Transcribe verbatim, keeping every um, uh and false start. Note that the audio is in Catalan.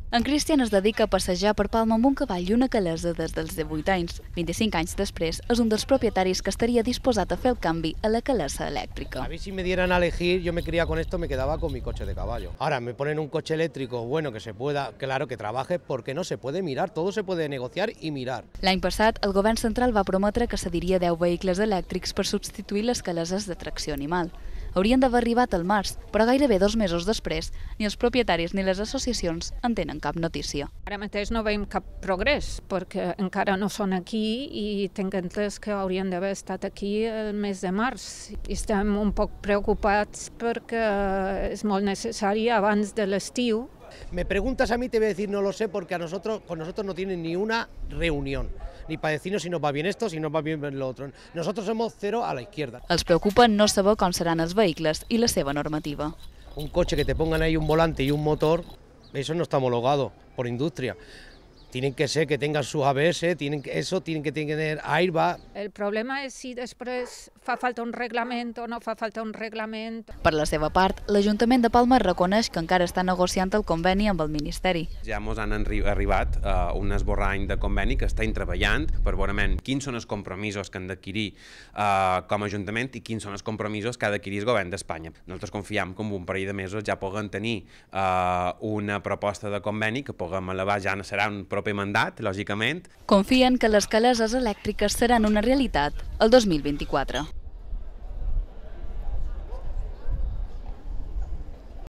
En Cristian es dedica a passejar per Palma amb un cavall i una calesa des dels divuit anys. vint-i-cinc anys després, és un dels propietaris que estaria disposat a fer el canvi a la calesa elèctrica. A mí si me dieran a elegir, yo me quería con esto, me quedaba con mi coche de caballo. Ahora me ponen un coche eléctrico, bueno, que se pueda, claro, que trabaje, porque no se puede mirar, todo se puede negociar y mirar. L'any passat, el govern central va prometre que cediria deu vehicles elèctrics per substituir les caleses de tracció animal. Haurien d'haver arribat al març, però gairebé dos mesos després, ni els propietaris ni les associacions en tenen cap notícia. Ara mateix no veiem cap progrés, perquè encara no són aquí i tinc entès que haurien d'haver estat aquí el mes de març. I estem un poc preocupats perquè és molt necessari abans de l'estiu. Me preguntas a mí, te voy a decir no lo sé, porque a nosotros, con nosotros no tienen ni una reunión, ni para decirnos si nos va bien esto, si nos va bien lo otro. Nosotros somos cero a la izquierda. Els preocupa no saber com seran els vehicles i la seva normativa. Un coche que te pongan ahí un volante y un motor, eso no está homologado por industria. Tienen que ser que tengan sus A B S, tienen que, eso tienen que tener airbag. El problema és si després fa falta un reglament o no fa falta un reglament. Per la seva part, l'Ajuntament de Palma reconeix que encara està negociant el conveni amb el Ministeri. Ja ens han arribat uh, un esborrany de conveni que estem treballant per veure quins són els compromisos que han d'adquirir uh, com a Ajuntament i quins són els compromisos que ha d'adquirir el Govern d'Espanya. Nosaltres confiem que en un parell de mesos ja puguem tenir uh, una proposta de conveni que puguem elevar, ja no serà un proper mandat, lògicament. Confien que les caleses elèctriques seran una realitat el dos mil vint-i-quatre.